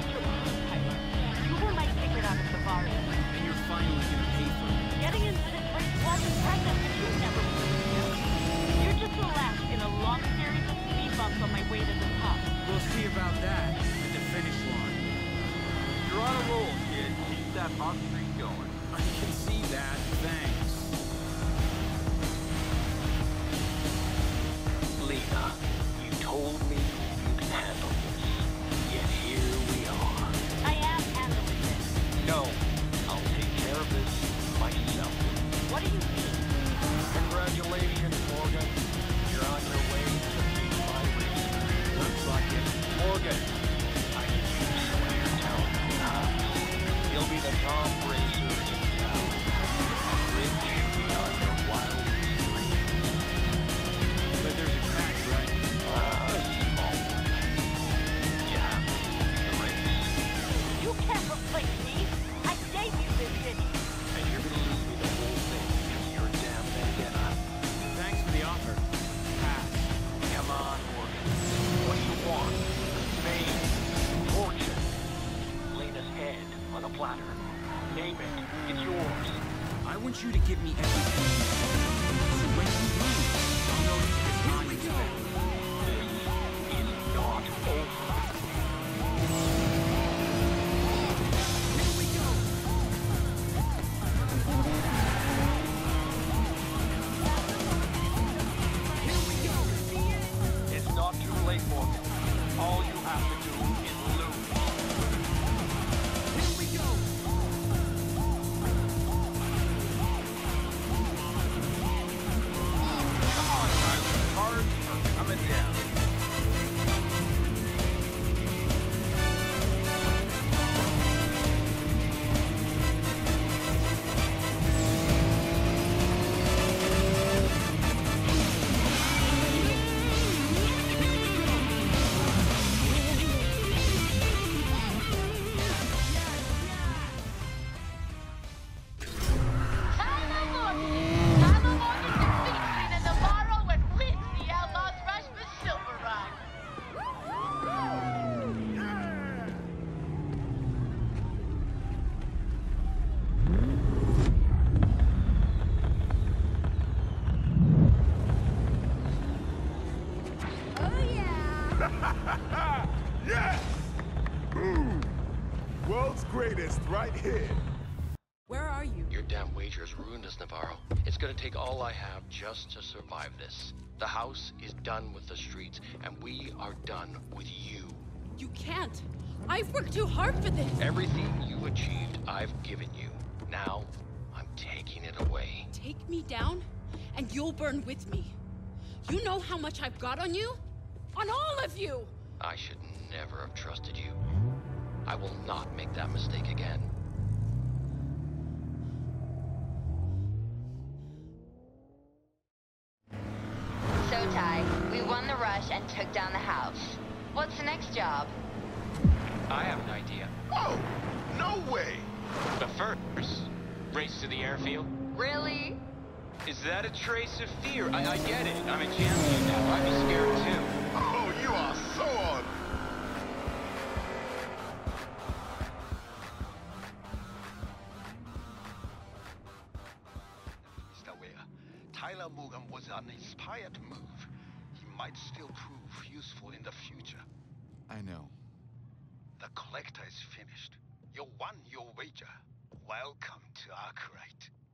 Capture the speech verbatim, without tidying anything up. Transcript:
your peace, Tyler. You were my ticket out of the bar. And you're finally gonna pay for it. Getting into this place was impressive, but you never proved it. You're just the last in a long series of speed bumps on my way to the top. We'll see about that at the finish line. You're on a roll, kid. Keep that hot streak going. I can see that. Thanks. Lena, you told me you could handle this. Yet here we are. I am handling this. No, I'll take care of this myself. What do you mean? Congratulations, Morgan. You're on your way to beat my race. Looks like it. Morgan, I can use some of your talent in the house. You'll be the top racer in town. Rich beyond your wildest dreams. But there's a catch, right? Ah, small one. You have to lose the race. You can't replace me. I gave you this city. And you're gonna lose me the whole thing because you're a damn vendetta. Thanks for the offer. Pass. Come on, Morgan. What do you want? Fame? Fortune? Lena's head on a platter. Name it. It's yours. I want you to give me everything. So when you lose, I'll know you did not expect. This is not over. Here we go. Here we go. It's not too late, Morgan. All you have to do is lose. Here we go. Come on, Tyler. Cards are coming down. Tyler Morgan! Tyler Morgan defeats me in Navarro and wins the Outlaws Rush for Silver Run. Oh yeah! Yes! Boom! World's greatest right here. Where are you? Your damn wagers ruined us, Navarro. It's gonna take all I have just to survive this. The house is done with the streets, and we are done with you. You can't. I've worked too hard for this. Everything you've achieved, I've given you. Now, I'm taking it away. Take me down, and you'll burn with me. You know how much I've got on you? On all of you! I should never have trusted you. I will not make that mistake again. So, Ty, we won the rush and took down the house. What's the next job? I have an idea. Oh, no way! But first, race to the airfield. Really? Is that a trace of fear? I, I get it. I'm a champion now. I'd be scared too. Oh, you are so on! Mister Ware, Tyler Morgan was an inspired move. He might still prove useful in the future. I know. The collector is finished. You won your wager. Welcome to Arkwright.